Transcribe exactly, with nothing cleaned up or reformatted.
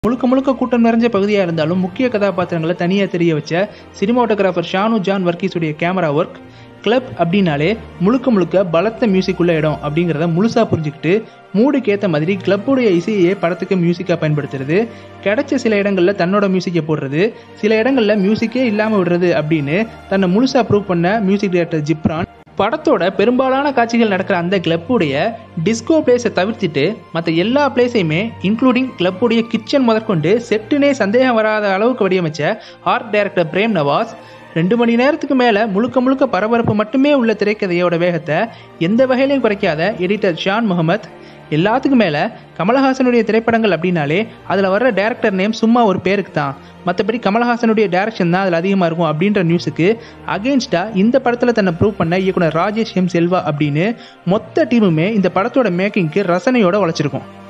முழுக்க முழுக்க கூட்டம் நிறைஞ்ச பகுதியாக இருந்தாலும் முக்கிய கதாபாத்திரங்களை தனியாக தெரிய வச்ச சினிமாட்டோகிராஃபர் ஷானு ஜான் வர்கீஸுடைய கேமரா ஒர்க், கிளப் அப்படின்னாலே முழுக்க முழுக்க பலத்த மியூசிக் உள்ள இடம் அப்படிங்கிறத முழுசாக புரிஞ்சுக்கிட்டு மூடுக்கு ஏற்ற மாதிரி கிளப்புடைய இசையே படத்துக்கு மியூசிக்காக பயன்படுத்துறது, கிடைச்ச சில இடங்களில் தன்னோட மியூசிக்கை போடுறது, சில இடங்களில் மியூசிக்கே இல்லாமல் விடுறது அப்படின்னு தன்னை முழுசாக ப்ரூவ் பண்ண மியூசிக் டைரக்டர் ஜிப்ரான் படத்தோட பெரும்பாலான காட்சிகள் நடக்கிற அந்த கிளப்புடைய டிஸ்கோ பிளேஸை தவிர்த்துட்டு மற்ற எல்லா பிளேஸையுமே இன்க்ளூடிங் கிளப்புடைய கிச்சன் முதற்கொண்டு செட்டுனே சந்தேகம் வராத அளவுக்கு வடிவமைச்ச ஆர்ட் டைரக்டர் பிரேம் நவாஸ் ரெண்டு மணி நேரத்துக்கு மேலே முழுக்க முழுக்க பரபரப்பு மட்டுமே உள்ள திரைக்கதையோட வேகத்தை எந்த வகையிலையும் குறைக்காத எடிட்டர் ஷான் முகமது, எல்லாத்துக்கும் மேலே கமலஹாசனுடைய திரைப்படங்கள் அப்படின்னாலே அதில் வர்ற டேரக்டர் நேம் சும்மா ஒரு பேருக்கு தான், மற்றபடி கமலஹாசனுடைய டேரக்ஷன் தான் அதில் அதிகமாக இருக்கும் அப்படின்ற நியூஸுக்கு அகெயின்ஸ்டாக இந்த படத்தில் தன்னை ப்ரூவ் பண்ண இயக்குனர் ராஜேஷ் எம் செல்வா அப்படின்னு மொத்த டீமுமே இந்த படத்தோட மேக்கிங்க்கு ரசனையோட உழைச்சிருக்கும்.